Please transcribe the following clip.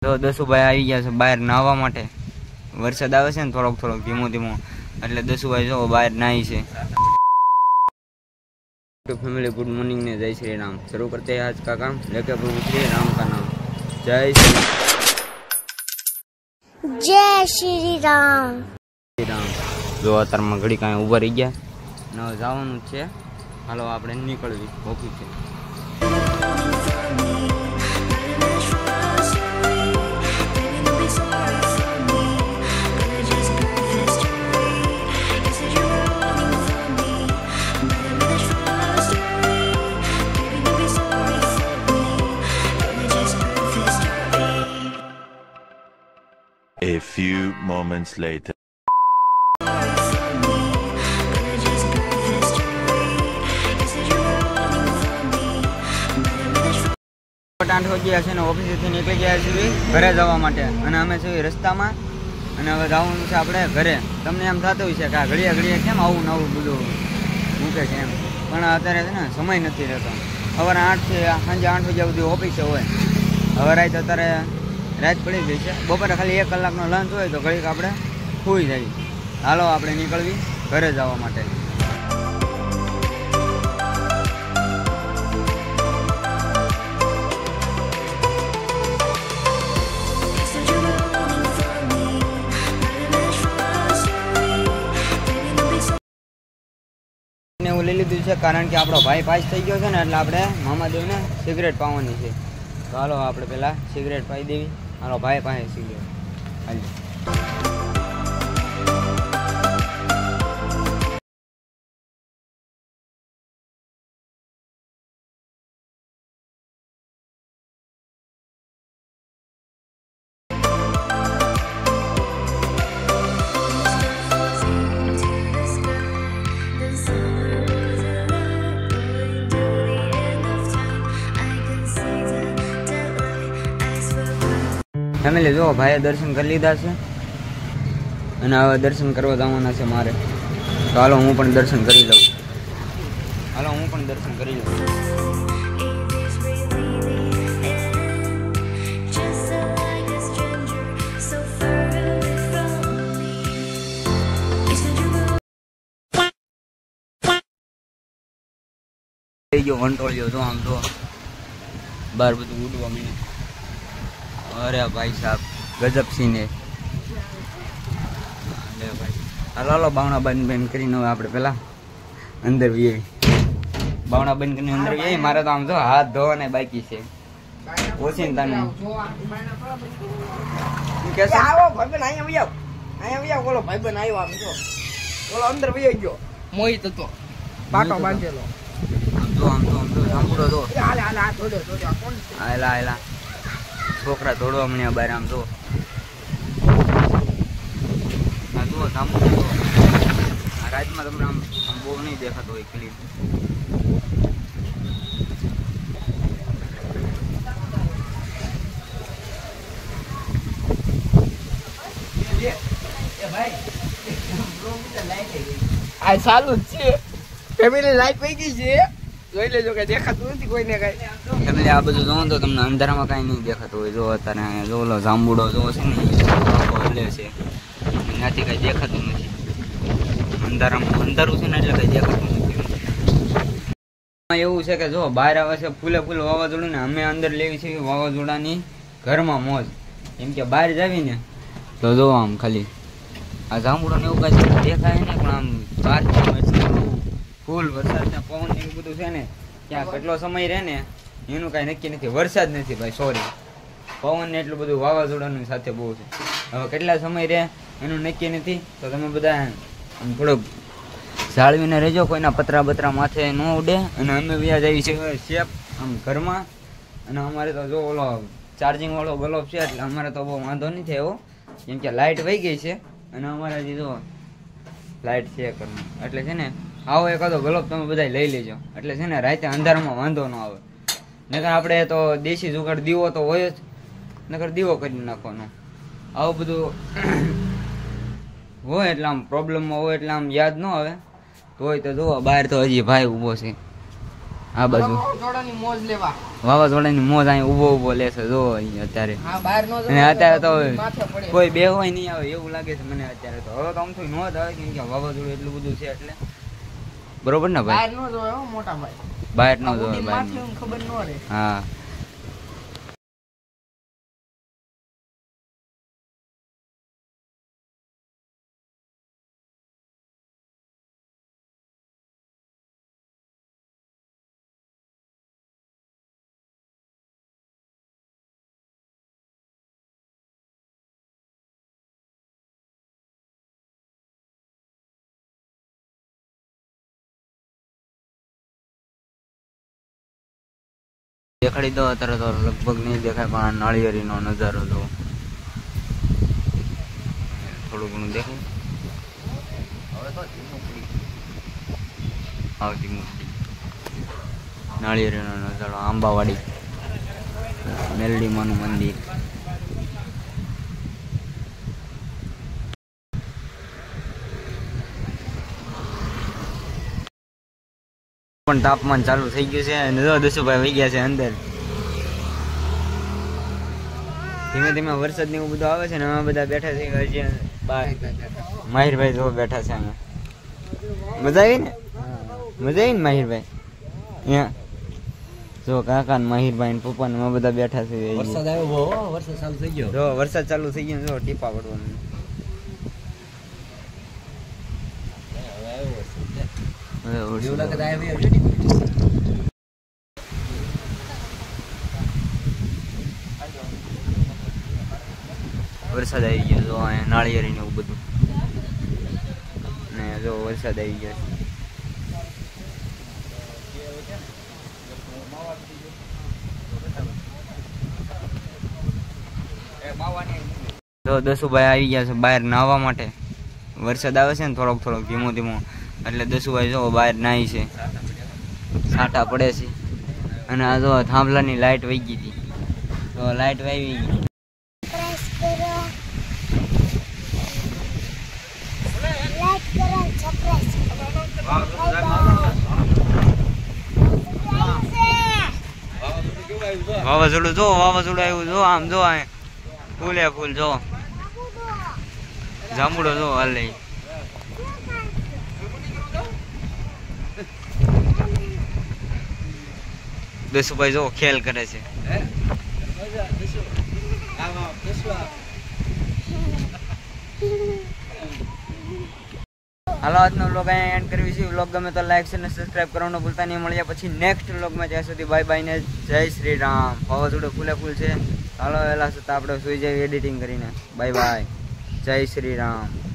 તો દસુભાઈ આવી ગયા છે બહાર નાહવા માટે. વરસાદ આવે છે ને થોડોક ધીમો ધીમો, એટલે દસુભાઈ જો બહાર નાહી છે. फैमिली गुड मॉर्निंग ने जय श्री राम. शुरू करते हैं आज का काम. लेके प्रभु श्री राम का नाम. जय श्री राम. जो अतारमा घड़ी कांई उभा रही गया न जवानुं छे. हालो आपणे નીકળવી ઓફિસ છે. A few moments later. આઠ વાગ્યા છે ને ઓફિસેથી નીકળી ગયા છીએ ઘરે જવા માટે, અને અમે છીએ રસ્તામાં, અને હવે જવાનું છે આપણે ઘરે. તમને એમ થતું હોય છે કે આ ઘડીએ કેમ આવું નવું બધું મૂકે છે એમ, પણ અત્યારે છે ને સમય નથી રહેતો. સવારે 8 થી સાંજે 8 વાગ્યા સુધી ઓફિસે હોય. હવે રાત પડી ગઈ છે. બપોરે ખાલી 1 કલાકનો લંચ હોય તો ઘડીક આપણે સૂઈ જઈએ. હાલો આપણે નીકળવી ઘરે જવા માટે. એવું લઈ લીધું છે કારણ કે આપણો ભાઈ પાસ થઈ ગયો છે ને, એટલે આપણે મામાદેવને સિગરેટ પાવાની છે. તો હાલો આપણે પેલા સિગરેટ પાઈ દેવી. હાલો ભાઈ પાસે સિગરેટ હાલી. ફેમિલી જો ભાઈએ દર્શન કરી લીધા છે, અને હવે દર્શન કરવા જવાના છે મારે. તો હાલો હું પણ દર્શન કરી લઉં. થઈ ગયો વંટોળ્યો જો આમ તો બહાર બધું ઉડવા માંડ્યું. અરે ભાઈ સાહેબ ગજબ સીને. હાલો બાવણા બંધ કરીને હવે આપણે પેલા અંદર વી. બાવણા બંધ કરીને અંદર વી. મારે તો આમ જો હાથ ધોવાને બાકી છે. ઓછી તને આવો ભાઈબંધ અહીંયા બોલો ભાઈબંધ આવ્યો. આમ જો બોલો અંદર વહી ગયો મોહિત હતો પાટો બાંધેલો. આમ તો સાંભળો તો હાલ છોકરા દોડવા મળ્યા બહાર. આમ તો સાંભળો આ રાતમાં તમને આમ બહુ નહીં દેખાતો હોય ક્લિપ. આ ચાલુ જ છે. ફેમિલી લાઈટ પડી ગઈ છે, જોઈ લેજો. કઈ દેખાતું નથી કોઈને કઈ. એટલે આ બધું જોવો તો તમને અંધારામાં કાંઈ નહીં દેખાતું હોય. જો અત્યારે જો ઓલો જાંબુડો જોવો છે ને લે છે, એનાથી કાંઈ દેખાતું નથી. અંધારામાં અંધારું છે ને એટલે કાંઈ દેખાતું નથી. એવું છે કે જો બહાર આવે છે ફૂલે વાવાઝોડું ને અમે અંદર લેવી છે વાવાઝોડાની ઘરમાં મોજ. એમ કે બહાર જાવી ને તો જો આમ ખાલી આ જાંબુડો ને એવું કાંઈ દેખાય ને, પણ આમ બહાર ફૂલ વરસાદ ને પવન એવું બધું છે ને, ત્યાં કેટલો સમય રહે ને એનું કાંઈ નક્કી નથી. વરસાદ નથી ભાઈ, સોરી, પવન ને એટલું બધું વાવાઝોડાનું સાથે બહુ છે. હવે કેટલા સમય રહે એનું નક્કી નથી. તો તમે બધા થોડુંક જાળવીને રહેજો, કોઈના પતરા બતરા માથે ન ઉડે. અને અમે વ્યાજ આવી છે શેપ આમ ઘરમાં, અને અમારે તો જો ઓલો ચાર્જિંગ વાળો ગલોબ છે એટલે અમારે તો બહુ વાંધો નથી થયો, કેમ કે લાઇટ વહી ગઈ છે. અને અમારે હજી જો લાઇટ છે ઘરમાં, એટલે છે ને આવો એકાદો ગલોબ તમે બધા લઈ લેજો, એટલે છે ને રાતે અંધારામાં વાંધો ન આવે. નકર આપણે તો દેશી જુગાડ દીવો તો હોય જ, નકર દીવો કરી નાખવાનો. આવું બધું હોય એટલે આમ પ્રોબ્લેમમાં હોય એટલે આમ યાદ ન આવે. તો હોય તો જુઓ બહાર તો હજી ભાઈ ઊભો છે. આ બાજુ વાવાઝોડાની મોજ લેવા. વાવાઝોડાની મોજ અહીં ઊભો ઊભો લેશે જો અહીં અત્યારે. હા, બહાર નો અને અત્યારે તો માથે પડે. કોઈ બે હોય નહીં આવે એવું લાગે છે મને અત્યારે તો. હવે તો આમ થોડી નો જ આવે કેમ કે વાવાઝોડું એટલું બધું છે એટલે. બરોબર ને ભાઈ? બહાર નો જોવે હો મોટા ભાઈ. બહાર નો આ જોવે ઉડીને બહાર માથે ઊંઘ ખબર ન રહે. હા. દેખાડી દો અત્યારે તો લગભગ નહીં દેખાય પણ આ નાળિયેરીનો નજારો જો થોડું ઘણું દેખાય. હવે તો ધીમું પડી આવતી મૂકી નાળિયેરીનો નજારો. આંબાવાડી મેલડીમાનું મંદિર. પણ તાપમાન ચાલુ થઈ ગયું છે અને જો દસુભાઈ વહી ગયા છે અંદર. ધીમે ધીમે વરસાદ ને એવું બધું આવે છે ને અમે બધા બેઠા છે હજી બહાર. માહિરભાઈ જો બેઠા છે અહીંયા. મજા આવી ને? મજા આવી ને માહિરભાઈ? અહીંયા જો કાકા ને માહિરભાઈ ને પપ્પા ને અમે બધા બેઠા છે. વરસાદ આવ્યો, વરસાદ ચાલુ થઈ ગયો. જો વરસાદ ચાલુ થઈ ગયો. જો ટીપા પડવાનું. એવું લાગે તો આવ્યો. વરસાદ આવી ગયો જો અહીંયા નાળિયેરી ને એવું બધું ને જો વરસાદ આવી ગયો. તો દસુભાઈ આવી ગયા છે બહાર નાહવા માટે. વરસાદ આવે છે ને થોડોક થોડોક ધીમો ધીમો એટલે દસુભાઈ જો બહાર નાહી છે. છાંટા પડે છે અને આ જો થાંભલાની લાઈટ વહી ગઈ હતી તો લાઈટ વાવી ગઈ. વાવાઝોડું જો વાવાઝોડું આવ્યું જો આમ જો ફૂલે ફૂલ જો જાંબુડો જો હાલે. દસુભાઈ જો ખેલ કરે છે. હાલો આજનો વ્લોગ અહીંયા એન્ડ કરવી છે. વ્લોગ ગમે તો લાઈક અને સબસ્ક્રાઇબ કરવાનું ભૂલતા નહીં. મળ્યા પછી નેક્સ્ટ વ્લોગમાં. ત્યાં સુધી બાય બાય ને જય શ્રી રામ. વાવાઝોડું ફૂલે ફૂલ છે. હાલો વહેલા સુતા આપણે સુઈ જઈએ એડિટિંગ કરીને. Bye bye. જય શ્રી રામ.